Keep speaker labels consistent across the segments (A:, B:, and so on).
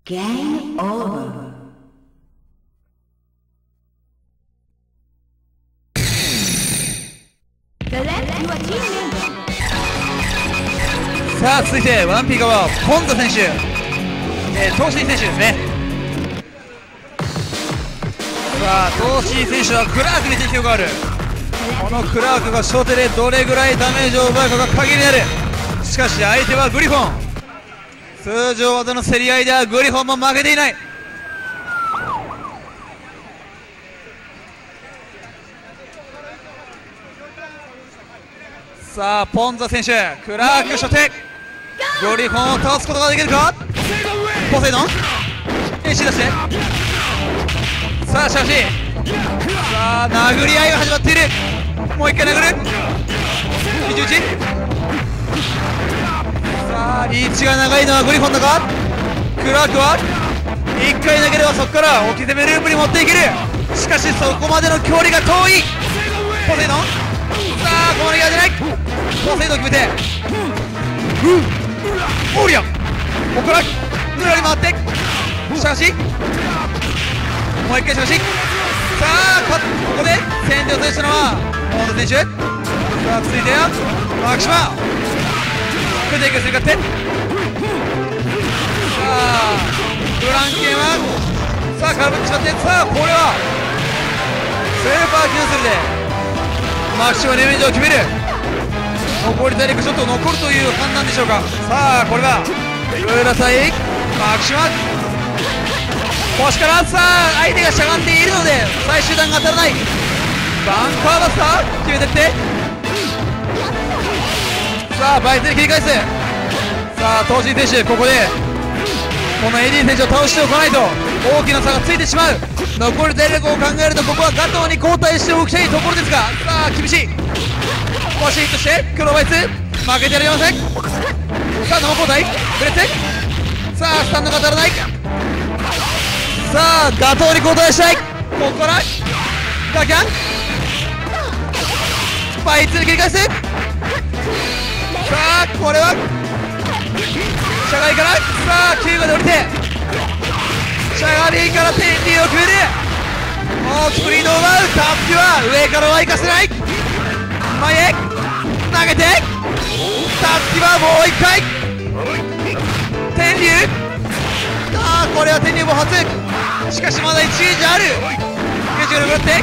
A: Game over.
B: さあ続いてワンピー側ポンザ選手、トーシー選手ですね。さあトーシー選手はクラークに適応がある。このクラークが初手でどれぐらいダメージを奪うかが鍵になる。しかし相手はグリフォン。通常技の競り合いではグリフォンも負けていない。さあポンザ選手クラーク初手グリフォンを倒すことができるか。ポセイドンエンシー出してさあしかしさあ殴り合いが始まっている。もう一回殴る肘打ち。さあリーチが長いのはグリフォンだか。クラークは一回投げればそこから置き攻めループに持っていける。しかしそこまでの距離が遠い。ポセイドンさあここまでが出ない。ポセイドン決めてオーリアンここから裏に回ってしかしもう一回しかしさあここで先手を制したのはモード選手。さあ続いてマキシマクテイクするかってさあフランケンはさあ空振ってしまってさあこれはスーパーキャンセルでマキシマダメージを決める。残り体力ちょっと残るという判断でしょうか。さあこれが浦対マキシマ腰からさあ相手がしゃがんでいるので最終弾が当たらない。バンカーバスター決めてってさあバイツに切り返す。さあ東進選手ここでこのエディ選手を倒しておかないと大きな差がついてしまう。残り体力を考えるとここはガトーに交代しておきたいところですがさあ厳しい。バシッとして黒バイツ負けてやりません。さあ生交代ブレッツさあスタンドが当たらない。さあガトーに交代したい。ここからガキャンバイツに切り返す。さあこれはしゃがりからさあ9まで降りてしゃがりから天竜を決める。大きくリードを奪う。タッピは上からは行かせない。前へ投げてタッピはもう一回天竜ああこれは天竜も初。しかしまだ1ゲージある。ゲージが残って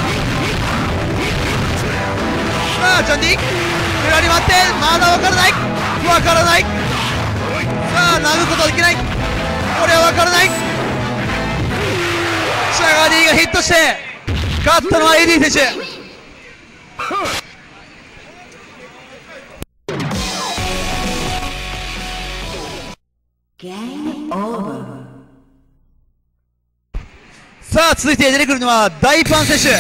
B: さあジャンディ裏に待ってまだ分からない分からない。さあ殴ることはできない。これは分からない。シャガディがヒットして勝ったのはエディ選手。
A: Game over.
B: さあ続いて出てくるのは大パン選手。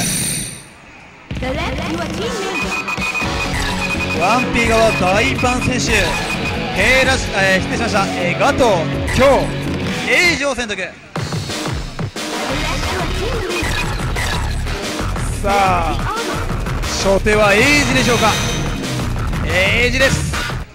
B: ワンピー側大パン選手失礼しました、ガトー今日エイジを選択。さあ初手はエイジでしょうか。エイジです。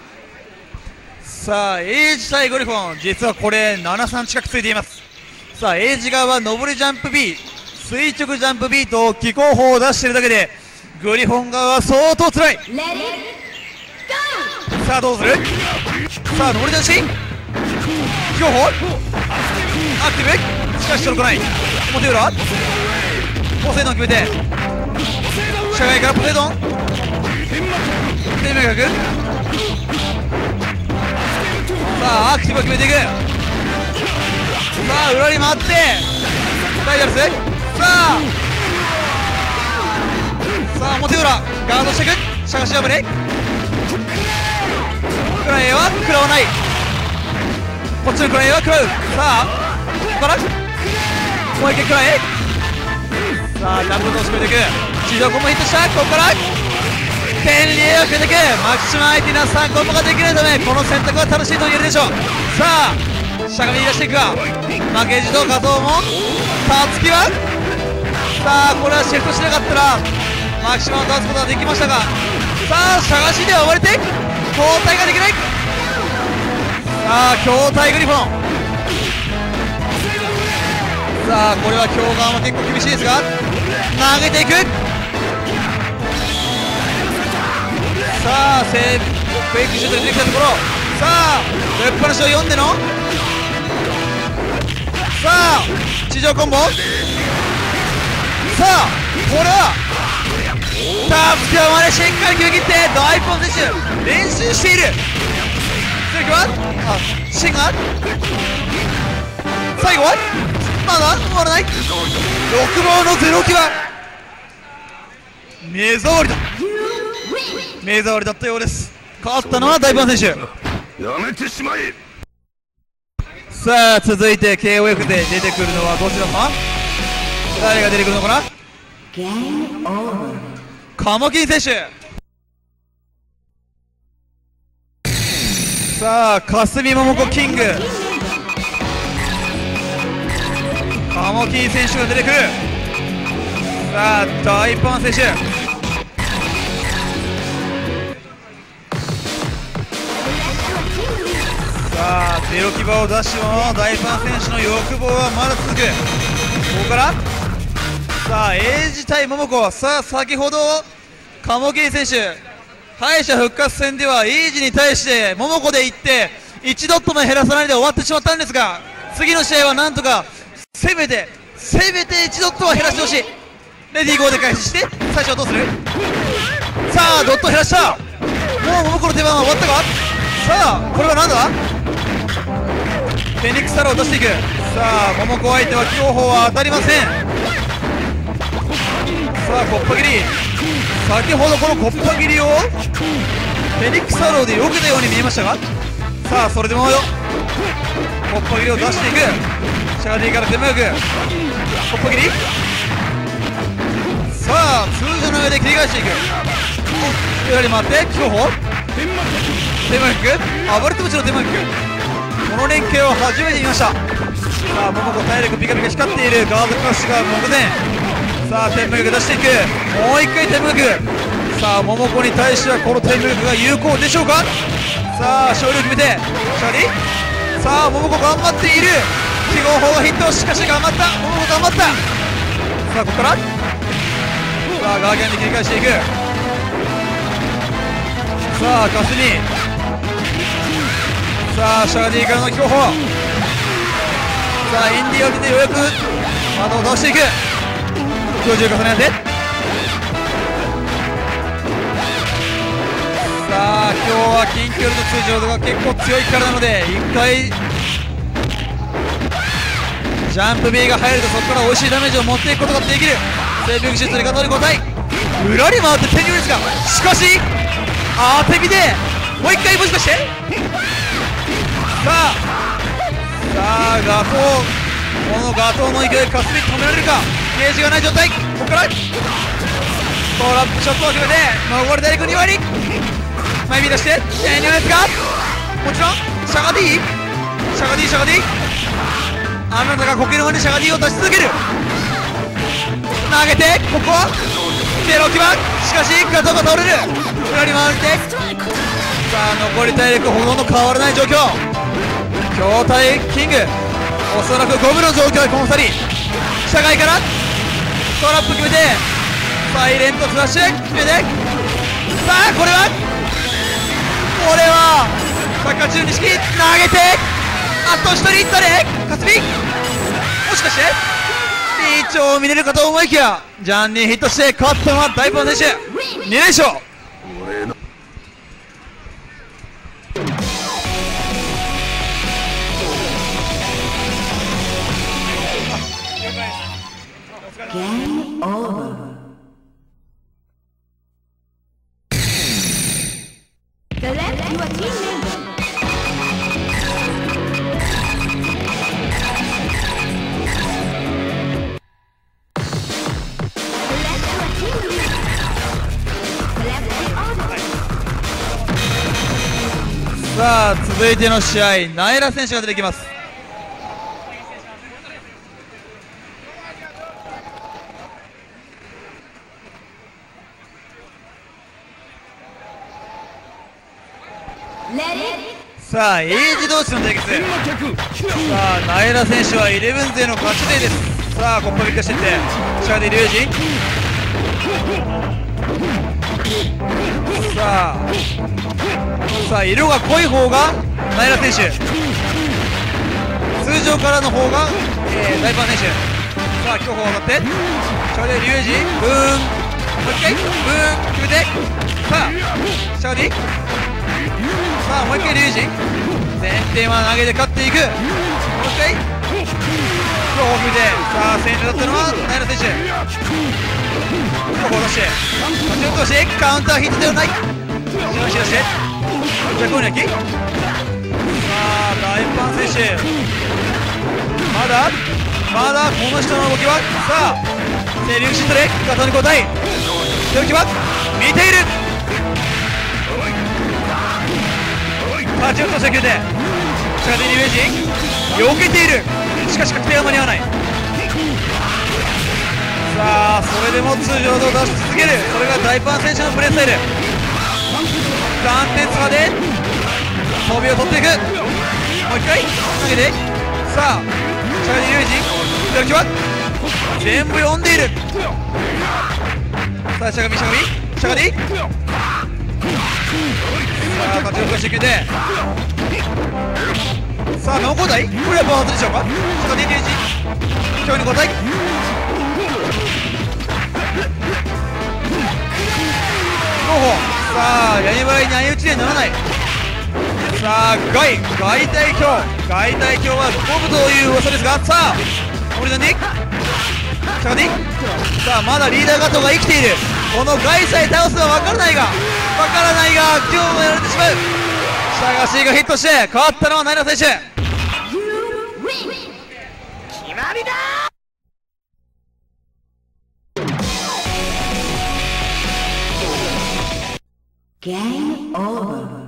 B: さあエイジ対グリフォン実はこれ73近くついています。さあエイジ側は上りジャンプ B 垂直ジャンプ B と機構砲を出しているだけでグリフォン側は相当つらい。さあどうする。さあ上り出し機構砲アクティブしかし届かない。表裏ポセイドン決めて社外からポセイドン天明角さあアクティブを決めていく。さあ裏に回ってダイヤルスさあ表裏ガードしていく。しゃがし破れクライは食らわない。こっちのクライは食らう。さあここからもう一回クライさあダブル同士決めていく。地上コンボヒットした。ここから天竜を決めていく。マキシマ相手には3コンボができるためこの選択は正しいと言えるでしょう。さあしゃがみに出していくが負けじと画像もたつきはさあこれはシフトしなかったらマキシマを出すことができましたがさあしゃがしでは追われて交代ができない。さあ筐体グリフォンさあこれは京川も結構厳しいですが投げていく。さあクイックシュートで出てきたところ、さあぶっ放しを読んでのさあ地上コンボ、さあこれはタップをまでしっかり決め切って大一本選手練習している。次はシンが最後はまだ終わらない。6番のゼロキは目障りだ、目障りだったようです。勝ったのは大パン選手。
C: やめてしまえ。
B: さあ続いて KOF で出てくるのはどちらかな、誰が出てくるのかな。
A: ゲームオーバー。
B: カモキン選手。さあ霞桃子キングカモキン選手が出てくる。さあ大パン選手、さあゼロキバを出しても大パン選手の欲望はまだ続く。ここからさあエイジ対桃子。さあ先ほどカモキン選手敗者復活戦ではエイジに対して桃子でいって1ドットも減らさないで終わってしまったんですが、次の試合はなんとかせめて1ドットは減らしてほしい。レディーゴーで開始して最初はどうする。さあドット減らした。もう桃子の手番は終わったか。さあこれは何だ。フェニックスタローを出していく。さあ桃子相手は強砲は当たりません。さあコッパ切り、先ほどこのコッパ切りをフェニックスタローで避けたように見えましたが、さあそれでもよコッパ切りを出していく。シャーディーから手前くコッパ切り。さあ通常の上で切り返していく。やはり回って強砲手前く暴れてもちろん手前く、この連携を初めて見ました。さあ桃子体力ピカピカ光っている。ガードクラッシュが目前。さあ天幕出していく。もう一回天幕。さあ桃子に対してはこの天幕が有効でしょうか。さあ勝利を決めてシャーディ。さあ桃子頑張っている。記号砲がヒット。しかし頑張った、桃子頑張った。さあここからさあガーギャンで切り返していく。さあカスにさあシャーディからの強砲。さあインディを出てようやく窓を倒していく。強重重ねてさあ今日は近距離の通常が結構強いからなので1回ジャンプ B が入るとそこから美味しいダメージを持っていくことができる。セービングシュートでガトリ交代。裏に回って天竜ですが、しかし当て身でもう一回もしかしてさあガトー、このガトーの勢いかすみ止められるか。ゲージがない状態。ここからトラップショットを決めて残り大陸2割前見出して天竜ですが、もちろんシャガディあなたがコケの方にシャガディを出し続ける。投げてここはゼロ基盤。しかしガトーが倒れる。裏に回ってさあ残り体力ほとんど変わらない状況。筐体キングおそらく5分の状況でコンサリ社外からトラップ決めてサイレントフラッシュ決めて、さあこれはサッカー中錦投げてあと1人誰かすみ、もしかしてリーチを見れるかと思いきやジャンにヒットして勝ったのは大パン選手2連勝。
A: Game over.
D: Select your team member. Select your team leader. Select the order.
B: さあ続いての試合ナイラ選手が出てきます。さあエイジ同士の対決。さあナイラ選手は11勢の勝ち勢です。 さあコッパ撃破していって下で龍二さあ色が濃い方がナイラ選手、通常からの方が、大パン選手。さあ強砲を当たって下で龍二ブーン、もう一回ブーン決めて、さあ下でさあもう一回龍二前転は投げて勝っていく、もう一回強砲を決めて、さあ先手だったのはナイラ選手、強砲を出して立ち落としてカウンターヒットではない、し出してジャコーニャキ、さあ大パン選手まだこの人の動きは、さあ清流シットで肩に交代、動きは見ている、立ち落として決めて下でリベンジ避けている、しかし確定は間に合わない。さあそれでも通常度を出し続ける、それが大パン選手のプレースタイル。断点差で飛びを取っていく、もう一回投げて、さあ下でリベンジ左木は全部読んでいる、さあしゃがみさあ立ち落として決めて、さあノー交代、これはバーンでしょうか、しゃがみリベンジ今日に交代、候補さあやり払いに相打ちにはならない。さあ外対強は五分という噂ですが、さあ森田にしゃがみ、さあまだリーダーガトが生きている、この外さえ倒すのは分からないが今日もやられてしまう。しゃがしがヒットして勝ったのはナイラ選手。
C: 決まりだ。
A: Game over.